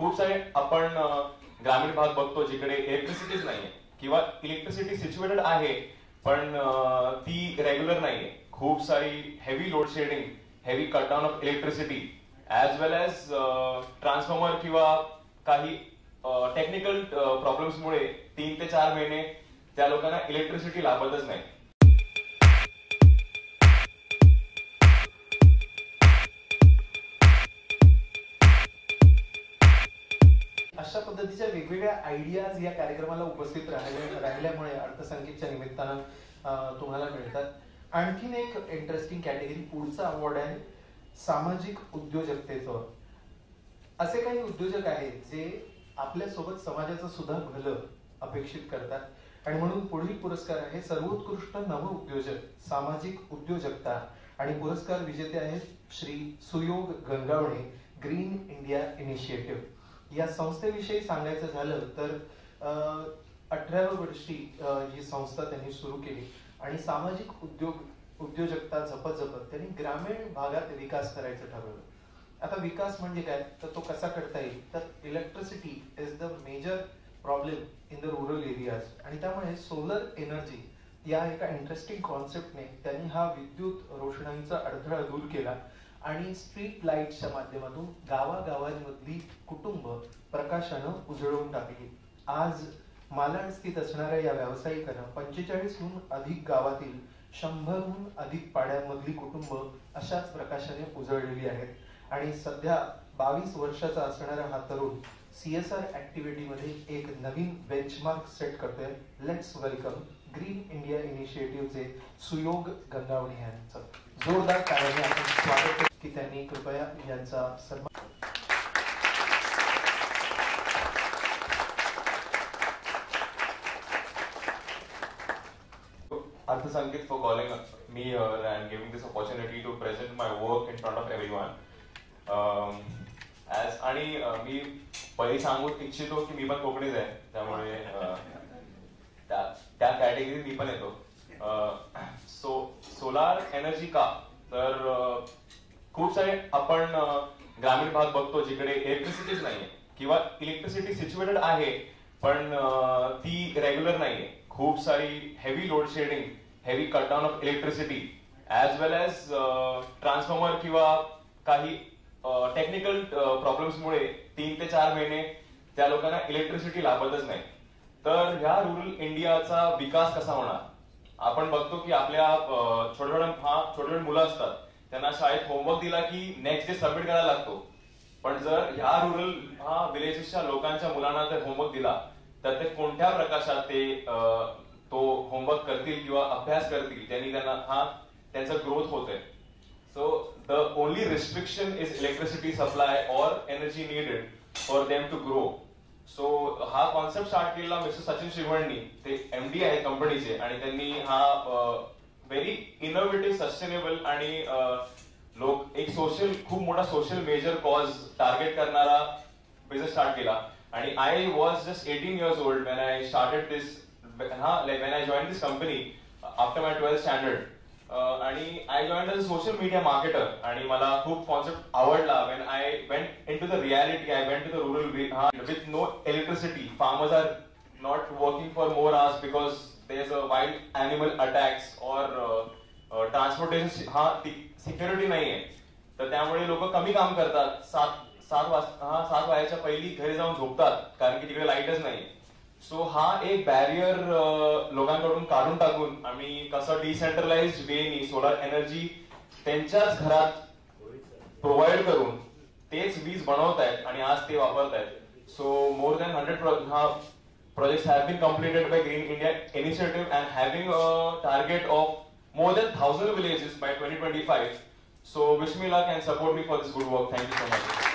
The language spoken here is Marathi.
खूप सारे आपण ग्रामीण भाग बघतो जिकडे इलेक्ट्रिसिटीच नाहीये किंवा इलेक्ट्रिसिटी सिच्युएटेड आहे पण ती रेग्युलर नाहीये. खूप सारी heavy load shedding, heavy cutdown of electricity as well as transformer किंवा काही टेक्निकल प्रॉब्लेम्समुळे 3 ते 4 महिने त्या लोकांना इलेक्ट्रिसिटी लाभतच नाही. अशा पद्धतीच्या वेगवेगळ्या आयडियाज या कार्यक्रमाला उपस्थित राहिल्यामुळे अर्थसंकेतच्या निमित्तानं तुम्हाला मिळतात. आणखीन एक इंटरेस्टिंग कॅटेगरी पुढचा अवॉर्ड आहे सामाजिक उद्योजकतेचं. असे काही उद्योजक आहेत जे आपल्यासोबत समाजाचं सुद्धा भलं अपेक्षित करतात आणि म्हणून पुढील पुरस्कार आहे सर्वोत्कृष्ट नव उद्योजक सामाजिक उद्योजकता आणि पुरस्कार विजेते आहेत Shri Suyog Gangavane green India initiative. या संस्थेविषयी सांगायचं झालं तर 18व्या वर्षी ही संस्था त्यांनी सुरू केली आणि सामाजिक उद्योजकता जपत त्यांनी ग्रामीण भागात विकास करायचं ठरवलं. आता विकास म्हणजे काय तर तो कसा करता येईल तर electricity is the major problem in the rural areas आणि त्यामुळे सोलर एनर्जी या एका इंटरेस्टिंग कॉन्सेप्टने त्यांनी हा विद्युत रोषणाईचा अडथळा दूर केला आणि स्ट्रीट लाईटच्या माध्यमातून गावागावांमधली कुटुंब प्रकाशानं उजळवून टाकली. आज मालाड स्थित असणाऱ्या या व्यावसायिकांना 45हून अधिक गावातील 100हून अधिक पाड्यांमधली कुटुंब अशाच प्रकाशाने उजळलेली आहेत आणि सध्या 22 वर्षाचा असणारा हा तरुण CSR ऍक्टिव्हिटीमध्ये एक नवीन बेंचमार्क सेट करतोय. लेट्स वेलकम ग्रीन इंडिया इनिशिएटिव्हचे सुयोग गंगावणे यांचं जोरदार कार्याने आपण स्वागत की त्यांनी कृपया यांचा सन्मान. Arthasanket for calling me here and giving this opportunity to present my work in front of everyone. As आणि मी पहिले सांगू इच्छितो की मी पण कोकणीच आहे त्यामुळे त्या कॅटेगरीत मी पण येतो. सोलार एनर्जी का तर खूप सारे आपण ग्रामीण भाग बघतो जिकडे इलेक्ट्रिसिटीच नाहीये किंवा इलेक्ट्रिसिटी सिच्युएटेड आहे पण ती रेग्युलर नाहीये. खूप सारी heavy load shedding, heavy cutdown of electricity as well as transformer किंवा काही टेक्निकल प्रॉब्लेम्समुळे 3 ते 4 महिने त्या लोकांना इलेक्ट्रिसिटी लाभतच नाही. तर ह्या रुरल इंडियाचा विकास कसा होणार. आपण बघतो की आपल्या छोटे मुलं असतात त्यांना शाळेत होमवर्क दिला की नेक्स्ट डे सबमिट करायला लागतो. पण जर ह्या रुरल विलेजेसच्या लोकांच्या मुलांना जर होमवर्क दिला तर ते कोणत्या प्रकाशात ते तो होमवर्क करतील किंवा अभ्यास करतील त्यांना त्यांचा ग्रोथ होतोय. So the only restriction is electricity supply or energy needed for them to grow. So हा कॉन्सेप्ट स्टार्ट केला मिस्टर सचिन शिवणनी, ते MD आहे कंपनीचे आणि त्यांनी हा व्हेरी इनोव्हेटिव्ह सस्टेनेबल आणि एक खूप मोठा सोशल मेजर कॉज टार्गेट करणारा बिझनेस स्टार्ट केला. आणि I was just 18 years old when I started this when I joined this company after my 12th standard. आणि I joined as a social media marketer आणि मला खूप कॉन्सेप्ट आवडला. when I went into the reality, I went to the rural with no electricity. Farmers are not working for more hours because there's a wild animal attacks or transportation security नाहीये. तर त्यामुळे लोक कमी काम करतात. 7 वाजेच्या पहिली घरी जाऊन झोपतात कारण की तिकडे लाईटच नाही. सो हा एक बॅरियर लोकांकडून काढून टाकून आम्ही कसं डिसेंट्रलाइज्ड वेनी सोलार एनर्जी त्यांच्याच घरात प्रोव्हाइड करून तेच वीज बनवतायत आणि आज ते वापरतायत. So more than 100 projects have been completed by Green India Initiative and having a target of more than 1,000 villages by 2025. So wish me luck and support me for this good work. Thank you so much.